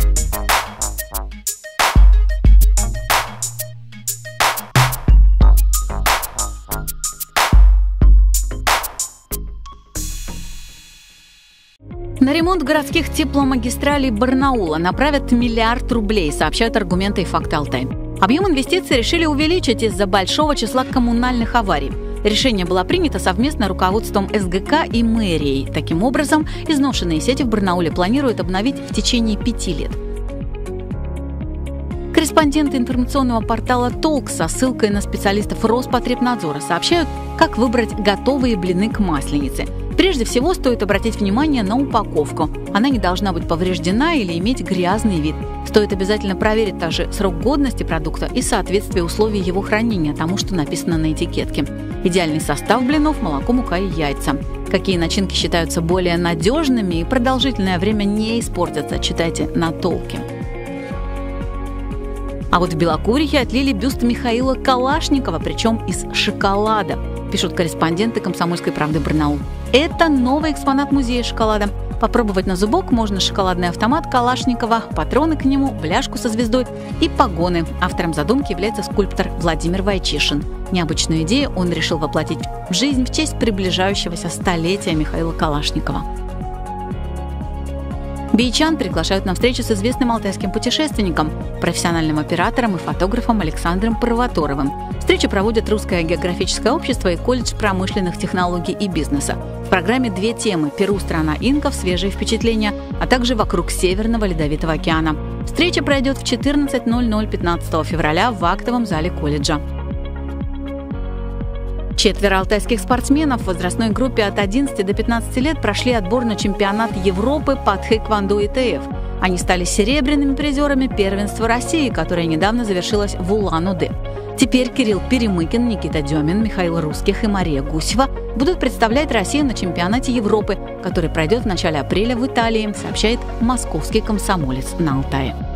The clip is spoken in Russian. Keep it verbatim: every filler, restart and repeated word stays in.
На ремонт городских тепломагистралей Барнаула направят миллиард рублей, сообщают «Аргументы» и «Факты Алтай». Объем инвестиций решили увеличить из-за большого числа коммунальных аварий. Решение было принято совместно руководством эс гэ ка и мэрией. Таким образом, изношенные сети в Барнауле планируют обновить в течение пяти лет. Корреспонденты информационного портала «Толк» со ссылкой на специалистов Роспотребнадзора сообщают, как выбрать готовые блины к масленице. Прежде всего, стоит обратить внимание на упаковку. Она не должна быть повреждена или иметь грязный вид. Стоит обязательно проверить также срок годности продукта и соответствие условий его хранения тому, что написано на этикетке. Идеальный состав блинов – молоко, мука и яйца. Какие начинки считаются более надежными и продолжительное время не испортятся, читайте на «Толке». А вот в Белокурихе отлили бюст Михаила Калашникова, причем из шоколада, пишут корреспонденты «Комсомольской правды» Барнаул. Это новый экспонат музея шоколада. Попробовать на зубок можно шоколадный автомат Калашникова, патроны к нему, бляшку со звездой и погоны. Автором задумки является скульптор Владимир Вайчишин. Необычную идею он решил воплотить в жизнь в честь приближающегося столетия Михаила Калашникова. Бичан приглашают на встречу с известным алтайским путешественником, профессиональным оператором и фотографом Александром Парваторовым. Встречу проводят Русское географическое общество и колледж промышленных технологий и бизнеса. В программе две темы – Перу, страна инков, свежие впечатления, а также вокруг Северного Ледовитого океана. Встреча пройдет в четырнадцать ноль ноль пятнадцатого февраля в актовом зале колледжа. Четверо алтайских спортсменов в возрастной группе от одиннадцати до пятнадцати лет прошли отбор на чемпионат Европы по тхэквондо и тэ эф. Они стали серебряными призерами первенства России, которое недавно завершилось в Улан-Удэ. Теперь Кирилл Перемыкин, Никита Демин, Михаил Русских и Мария Гусева будут представлять Россию на чемпионате Европы, который пройдет в начале апреля в Италии, сообщает московский комсомолец на Алтае.